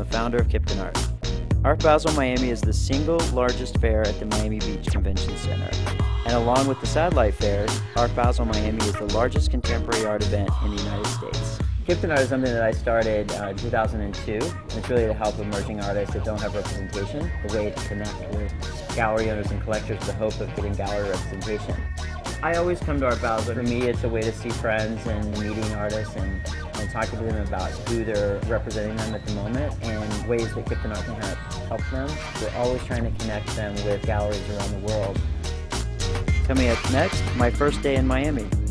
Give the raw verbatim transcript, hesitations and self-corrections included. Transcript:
founder of Kipton Art. Art Basel Miami is the single largest fair at the Miami Beach Convention Center. And along with the satellite fairs, Art Basel Miami is the largest contemporary art event in the United States. Kipton Art is something that I started uh, in two thousand two. It's really to help emerging artists that don't have representation, a way to connect with gallery owners and collectors with the hope of getting gallery representation. I always come to Art Basel. For me, it's a way to see friends and meeting artists and, and talking to them about who they're representing them at the moment and ways that Kipton Art can help, help them. We're always trying to connect them with galleries around the world. Coming up next, my first day in Miami.